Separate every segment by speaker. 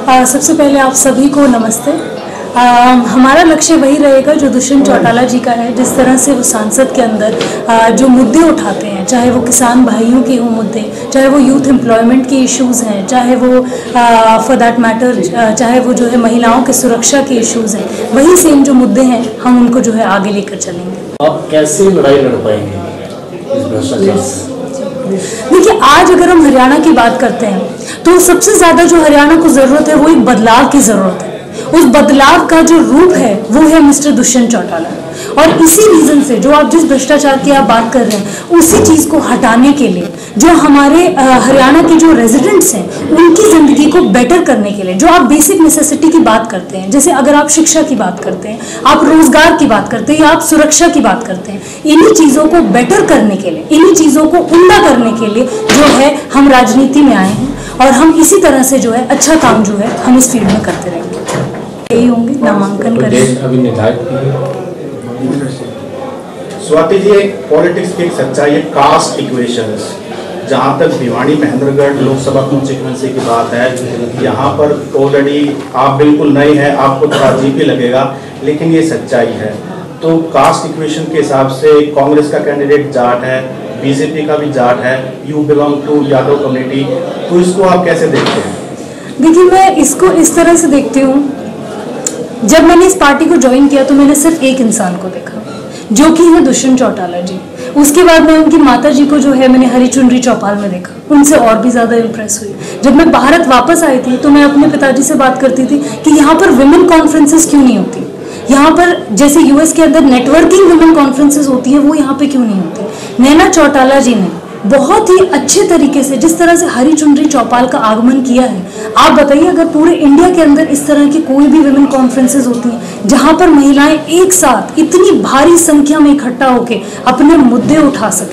Speaker 1: सबसे पहले आप सभी को नमस्ते। हमारा लक्ष्य वही रहेगा जो दुष्यंत चौटाला जी का है। जिस तरह से वो सांसद के अंदर जो मुद्दे उठाते हैं, चाहे वो किसान भाइयों के हों मुद्दे, चाहे वो यूथ एम्प्लॉयमेंट के इश्यूज़ हैं, चाहे वो फॉर दैट मैटर चाहे वो जो है महिलाओं के सुरक्षा के इश्यूज़ हैं, वही सेम जो मुद्दे हैं हम उनको जो है आगे लेकर चलेंगे।
Speaker 2: आप कैसे लड़ाई लड़ पाएंगे इस भ्रष्टाचार से?
Speaker 1: देखिए, आज अगर हम हरियाणा की बात करते हैं तो सबसे ज़्यादा जो हरियाणा को ज़रूरत है वो एक बदलाव की ज़रूरत है। उस बदलाव का जो रूप है वो है मिस्टर दुष्यंत चौटाला। और इसी रीज़न से जो आप जिस भ्रष्टाचार की आप बात कर रहे हैं, उसी चीज़ को हटाने के लिए जो हमारे हरियाणा के जो रेजिडेंट्स हैं उनकी ज़िंदगी को बेटर करने के लिए जो आप बेसिक नेसेसिटी की बात करते हैं, जैसे अगर आप शिक्षा की बात करते हैं, आप रोजगार की बात करते हैं या आप सुरक्षा की बात करते हैं, इन्हीं चीज़ों को बेटर करने के लिए, इन्हीं चीज़ों को उम्दा करने के लिए जो है हम राजनीति में आए हैं। और हम इसी तरह से जो है अच्छा काम जो है हम इस फील्ड में करते रहेंगे। यही होंगे, नामांकन करेंगे।
Speaker 3: स्वाति जी, एक पॉलिटिक्स की एक सच्चाई है, कास्ट इक्वेशंस। जहाँ तक भिवानी महेंद्रगढ़ लोकसभा कॉन्स्टिट्यूंसी की बात है, यहाँ पर ऑलरेडी आप बिल्कुल नए हैं, आपको थोड़ा अजीब ही लगेगा, लेकिन ये सच्चाई है। तो कास्ट इक्वेशन के हिसाब से कांग्रेस का कैंडिडेट जाट है, बीजेपी का भी जाट है, you belong to Yadav community, तो इसको आप कैसे देखते हैं?
Speaker 1: देखिए, मैं इसको इस तरह से देखती हूँ, जब मैंने इस पार्टी को ज्वाइन किया तो मैंने सिर्फ एक इंसान को देखा जो कि है दुष्यंत चौटाला जी। उसके बाद मैं उनकी माता जी को जो है मैंने हरी चुनरी चौपाल में देखा, उनसे और भी ज़्यादा इम्प्रेस हुई। जब मैं भारत वापस आई थी तो मैं अपने पिताजी से बात करती थी कि यहाँ पर विमेन कॉन्फ्रेंसेस क्यों नहीं होती, यहाँ पर जैसे यूएस के अंदर नेटवर्किंग विमेन कॉन्फ्रेंसेस होती है वो यहाँ पे क्यों नहीं होती। नैना चौटाला जी ने बहुत ही अच्छे तरीके से जिस तरह से हरी चुनरी चौपाल का आगमन किया है, आप बताइए अगर पूरे इंडिया के अंदर इस तरह की कोई भी विमेन कॉन्फ्रेंसेस होती हैं जहां पर महिलाएं एक साथ इतनी भारी संख्या में इकट्ठा होकर अपने मुद्दे उठा सकें,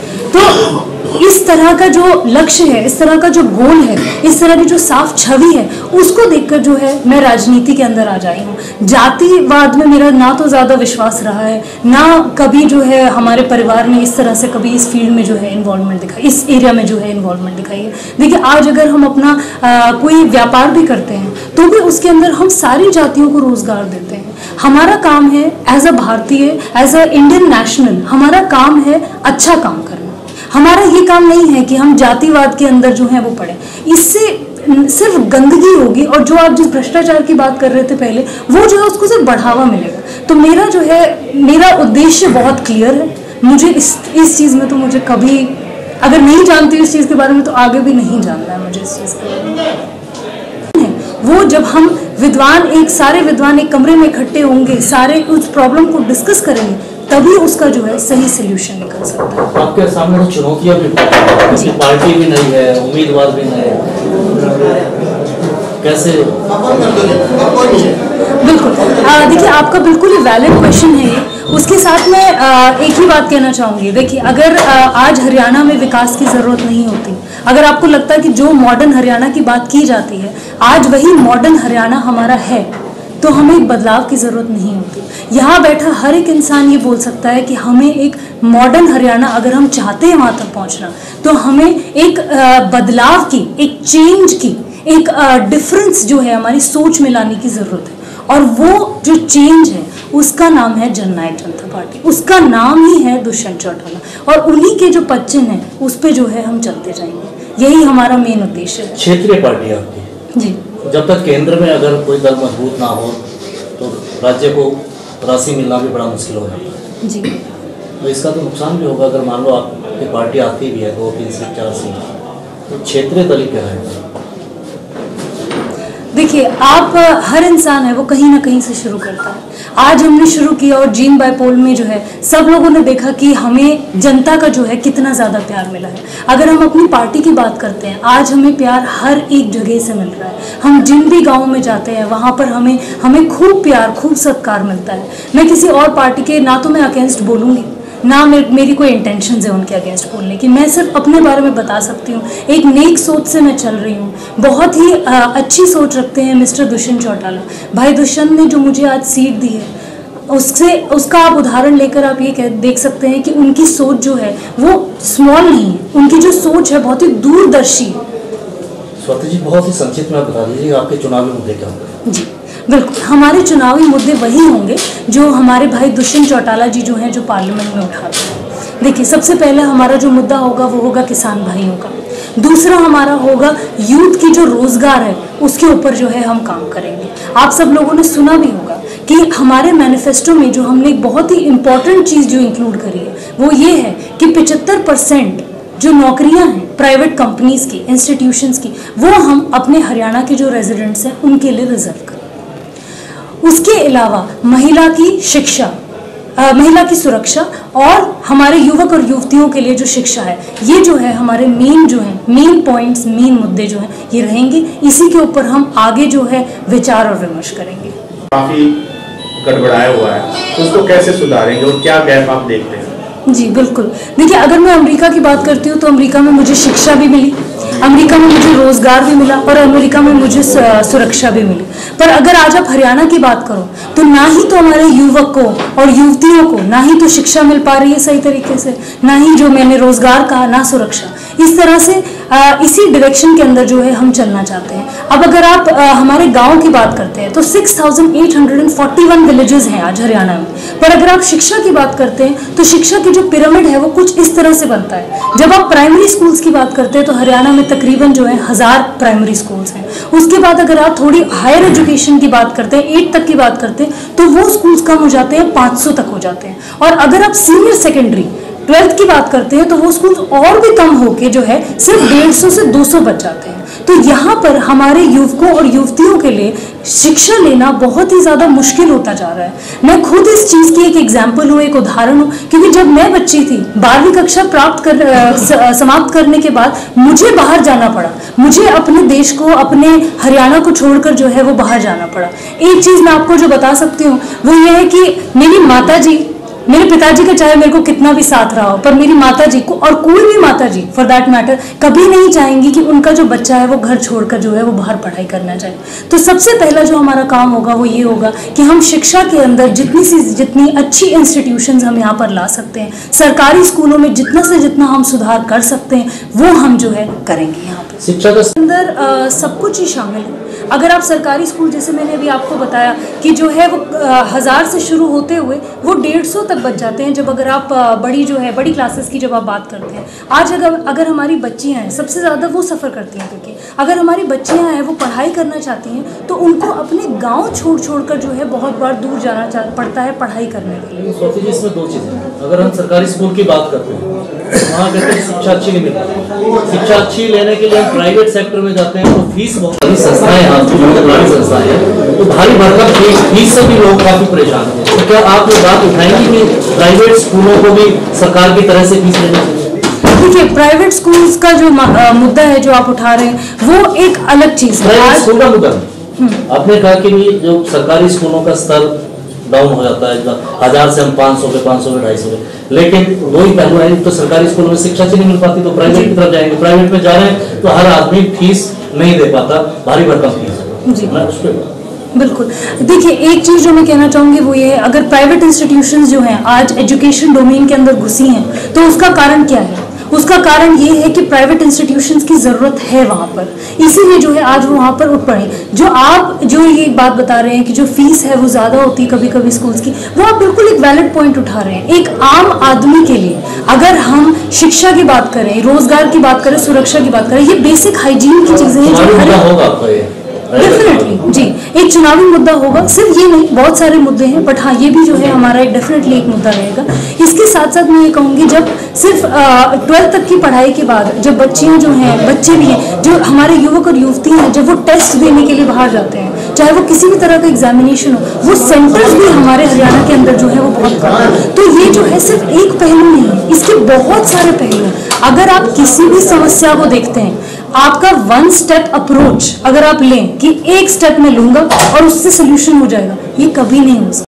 Speaker 1: तो इस तरह का जो लक्ष्य है, इस तरह का जो गोल है, इस तरह की जो साफ छवि है, उसको देखकर जो है मैं राजनीति के अंदर आ जाई हूँ। जातिवाद में मेरा ना तो ज़्यादा विश्वास रहा है, ना कभी जो है हमारे परिवार ने इस तरह से कभी इस फील्ड में जो है इन्वॉल्वमेंट दिखाई, इस एरिया में जो है इन्वॉल्वमेंट दिखाई है। देखिए, आज अगर हम अपना कोई व्यापार भी करते हैं तो भी उसके अंदर हम सारी जातियों को रोजगार देते हैं। हमारा काम है एज अ भारतीय, एज अ इंडियन नेशनल, हमारा काम है अच्छा काम करना। हमारा ये काम नहीं है कि हम जातिवाद के अंदर जो है वो पड़े, इससे सिर्फ गंदगी होगी। और जो आप जिस भ्रष्टाचार की बात कर रहे थे पहले, वो जो है उसको सिर्फ बढ़ावा मिलेगा। तो मेरा जो है मेरा उद्देश्य बहुत क्लियर है। मुझे इस चीज़ में तो मुझे कभी, अगर नहीं जानती इस चीज़ के बारे में तो आगे भी नहीं जानना है मुझे इस चीज़ के बारे में। वो जब हम सारे विद्वान एक कमरे में इकट्ठे होंगे, सारे उस प्रॉब्लम को डिस्कस करेंगे, तभी उसका जो है सही सोल्यूशन निकल सकता है।
Speaker 2: आपके सामने तो चुनौतियां भी, पार्टी भी नहीं है, उम्मीदवार भी नहीं है, कैसे?
Speaker 1: बिल्कुल, देखिए आपका बिल्कुल ही वैलिड क्वेश्चन है ये। उसके साथ मैं एक ही बात कहना चाहूँगी। देखिए, अगर आज हरियाणा में विकास की ज़रूरत नहीं होती, अगर आपको लगता है कि जो मॉडर्न हरियाणा की बात की जाती है आज वही मॉडर्न हरियाणा हमारा है, तो हमें एक बदलाव की ज़रूरत नहीं होती। यहाँ बैठा हर एक इंसान ये बोल सकता है कि हमें एक मॉडर्न हरियाणा अगर हम चाहते हैं वहाँ तक पहुँचना, तो हमें एक बदलाव की, एक चेंज की, एक डिफरेंस जो है हमारी सोच में लाने की ज़रूरत है। और वो जो चेंज है उसका नाम है जननायक जनता पार्टी, उसका नाम ही है दुष्यंत चौटाला, और उन्हीं के जो पच्चीन है उस पर जो है हम चलते जाएंगे। यही हमारा मेन उद्देश्य है।
Speaker 2: क्षेत्रीय पार्टी आपकी
Speaker 1: जी,
Speaker 2: जब तक केंद्र में अगर कोई दल मजबूत ना हो तो राज्य को राशि मिलना भी बड़ा मुश्किल हो जाता है
Speaker 1: जी।
Speaker 2: तो इसका तो नुकसान भी होगा अगर मान लो आपकी पार्टी आती भी है 2, 3 सीट, 4 सीट, तो क्षेत्रीय दल क्या है?
Speaker 1: देखिए, आप हर इंसान है वो कहीं ना कहीं से शुरू करता है। आज हमने शुरू किया और जीन बाय पोल में जो है सब लोगों ने देखा कि हमें जनता का जो है कितना ज़्यादा प्यार मिला है। अगर हम अपनी पार्टी की बात करते हैं, आज हमें प्यार हर एक जगह से मिल रहा है। हम जिन भी गाँव में जाते हैं वहाँ पर हमें खूब प्यार, खूब सत्कार मिलता है। मैं किसी और पार्टी के ना तो मैं अगेंस्ट बोलूँगी, ना मेरी कोई इंटेंशन है उनके अगेंस्ट बोलने की। मैं सिर्फ अपने बारे में बता सकती हूँ। एक नेक सोच से मैं चल रही हूँ। बहुत ही अच्छी सोच रखते हैं मिस्टर दुष्यंत चौटाला। भाई दुष्यंत ने जो मुझे आज सीट दी है, उसका आप उदाहरण लेकर आप ये देख सकते हैं कि उनकी सोच जो है वो स्मॉल नहीं है। उनकी जो सोच है बहुत ही दूरदर्शी है।
Speaker 2: स्वाति जी, बहुत ही संक्षिप्त में बता दीजिए आपके चुनावी मुद्दे क्या होंगे?
Speaker 1: जी बिल्कुल, हमारे चुनावी मुद्दे वही होंगे जो हमारे भाई दुष्यंत चौटाला जी जो हैं जो पार्लियामेंट में उठाते हैं। देखिए, सबसे पहले हमारा जो मुद्दा होगा वो होगा किसान भाइयों का। दूसरा हमारा होगा यूथ की जो रोजगार है उसके ऊपर जो है हम काम करेंगे। आप सब लोगों ने सुना भी होगा कि हमारे मैनिफेस्टो में जो हमने एक बहुत ही इम्पॉर्टेंट चीज़ जो इंक्लूड करी है वो ये है कि 75% जो नौकरियां हैं प्राइवेट कंपनीज की, इंस्टीट्यूशंस की, वो हम अपने हरियाणा के जो रेजिडेंट्स हैं उनके लिए रिजर्व करें। उसके अलावा महिला की शिक्षा, महिला की सुरक्षा और हमारे युवक और युवतियों के लिए जो शिक्षा है, ये जो है हमारे मेन पॉइंट्स, मेन मुद्दे जो हैं ये रहेंगे। इसी के ऊपर हम आगे जो है विचार और विमर्श करेंगे।
Speaker 3: काफी गड़बड़ाया हुआ है, तो उसको कैसे सुधारेंगे और क्या गैप आप देखते हैं?
Speaker 1: जी बिल्कुल, देखिए, अगर मैं अमेरिका की बात करती हूँ तो अमेरिका में मुझे शिक्षा भी मिली, अमेरिका में मुझे रोजगार भी मिला और अमेरिका में मुझे सुरक्षा भी मिली। पर अगर आज आप हरियाणा की बात करो तो ना ही तो हमारे युवक को और युवतियों को ना ही तो शिक्षा मिल पा रही है सही तरीके से, ना ही जो मैंने रोजगार कहा, ना सुरक्षा। इस तरह से इसी डायरेक्शन के अंदर जो है हम चलना चाहते हैं। अब अगर आप हमारे गांव की बात करते हैं तो 6841 विलेजेस हैं आज हरियाणा में। पर अगर आप शिक्षा की बात करते हैं तो शिक्षा की जो पिरामिड है वो कुछ इस तरह से बनता है। जब आप प्राइमरी स्कूल्स की बात करते हैं तो हरियाणा में तकरीबन जो है 1000 प्राइमरी स्कूल्स हैं। उसके बाद अगर आप थोड़ी हायर एजुकेशन की बात करते हैं, 8 तक की बात करते हैं, तो वो स्कूल्स कम हो जाते हैं, 500 तक हो जाते हैं। और अगर आप सीनियर सेकेंडरी 12th की बात करते हैं तो वो स्कूल और भी कम होके जो है सिर्फ 150 से 200 बच जाते हैं। तो यहाँ पर हमारे युवकों और युवतियों के लिए शिक्षा लेना बहुत ही ज़्यादा मुश्किल होता जा रहा है। मैं खुद इस चीज़ की एक एग्जाम्पल हूँ, एक उदाहरण हूँ, क्योंकि जब मैं बच्ची थी 12वीं कक्षा समाप्त करने के बाद मुझे बाहर जाना पड़ा। मुझे अपने देश को, अपने हरियाणा को छोड़कर जो है वो बाहर जाना पड़ा। एक चीज़ मैं आपको जो बता सकती हूँ वो ये है कि मेरी माताजी, मेरे पिताजी का चाहे मेरे को कितना भी साथ रहा हो, पर मेरी माताजी को, और कोई भी माताजी फॉर दैट मैटर, कभी नहीं चाहेंगी कि उनका जो बच्चा है वो घर छोड़कर जो है वो बाहर पढ़ाई करना चाहे। तो सबसे पहला जो हमारा काम होगा वो ये होगा कि हम शिक्षा के अंदर जितनी अच्छी इंस्टीट्यूशंस हम यहाँ पर ला सकते हैं, सरकारी स्कूलों में जितना से जितना हम सुधार कर सकते हैं वो हम जो है करेंगे। यहाँ पर शिक्षा के अंदर सब कुछ ही शामिल है। अगर आप सरकारी स्कूल, जैसे मैंने अभी आपको बताया कि जो है वो 1000 से शुरू होते हुए वो 150 तक बच जाते हैं। जब अगर आप बड़ी क्लासेस की जब आप बात करते हैं, आज अगर हमारी बच्चियां हैं, सबसे ज़्यादा वो सफ़र करती हैं, क्योंकि अगर हमारी बच्चियां हैं वो पढ़ाई करना चाहती हैं तो उनको अपने गाँव छोड़ कर जो है बहुत बार दूर जाना पड़ता है पढ़ाई करने के लिए।
Speaker 2: स्वाति जी, इसमें 2 चीज़ें हैं। अगर हम सरकारी स्कूल की बात करते हैं वहाँ कहते हैं शिक्षा अच्छी नहीं मिल पाती। शिक्षा अच्छी लेने के लिए हम प्राइवेट सेक्टर में जाते हैं तो फीस बहुत बड़ी संस्थाएं हैं, बड़ी संस्थाएं हैं, तो भारी भरकम फीस से भी लोग काफी परेशान हैं। तो क्या आप ये बात उठाएंगे कि प्राइवेट स्कूलों को भी सरकार की तरह से फीस लेनी चाहिए?
Speaker 1: देखिए, प्राइवेट स्कूल्स का जो मुद्दा है जो आप उठा रहे हैं वो एक अलग चीज है।
Speaker 2: प्राइवेट स्कूल का मुद्दा आपने कहा कि जो सरकारी स्कूलों का स्तर डाउन हो जाता है, 1000 से हम 500 पे 250 पे, लेकिन दो ही पहलू है। तो सरकारी स्कूलों में शिक्षा नहीं मिल पाती तो प्राइवेट की तरफ जाएंगे, प्राइवेट में जा रहे हैं तो हर आदमी फीस नहीं दे पाता, भारी भरकम फीस।
Speaker 1: जी बिल्कुल, देखिए, एक चीज़ जो मैं कहना चाहूँगी वो ये है, अगर प्राइवेट इंस्टीट्यूशंस जो हैं आज एजुकेशन डोमेन के अंदर घुसी हैं तो उसका कारण क्या है? उसका कारण ये है कि प्राइवेट इंस्टीट्यूशंस की ज़रूरत है वहाँ पर, इसीलिए जो है आज वो वहाँ पर उठ पड़े। जो आप जो ये बात बता रहे हैं कि जो फीस है वो ज़्यादा होती है कभी कभी स्कूल्स की, वो आप बिल्कुल एक वैलिड पॉइंट उठा रहे हैं। एक आम आदमी के लिए अगर हम शिक्षा की बात करें, रोजगार की बात करें, सुरक्षा की बात करें, ये बेसिक हाइजीन की चीज़ें हैं। डेफिनेटली जी, एक चुनावी मुद्दा होगा। सिर्फ ये नहीं, बहुत सारे मुद्दे हैं, बट हाँ ये भी जो है हमारा डेफिनेटली एक मुद्दा रहेगा। इसके साथ साथ मैं ये कहूँगी, जब सिर्फ 12th तक की पढ़ाई के बाद जब बच्चियाँ जो हैं, बच्चे भी हैं, जो हमारे युवक और युवतियाँ हैं, जब वो टेस्ट देने के लिए बाहर जाते हैं, चाहे वो किसी भी तरह का एग्जामिनेशन हो, वो सेंटर्स भी हमारे हरियाणा के अंदर जो है वो बहुत कम है। तो ये जो है सिर्फ एक पहलू नहीं है, इसके बहुत सारे पहलू हैं। अगर आप किसी भी समस्या को देखते हैं, आपका 1 स्टेप अप्रोच अगर आप लें कि एक स्टेप में लूंगा और उससे सोल्यूशन हो जाएगा, ये कभी नहीं हो सकता।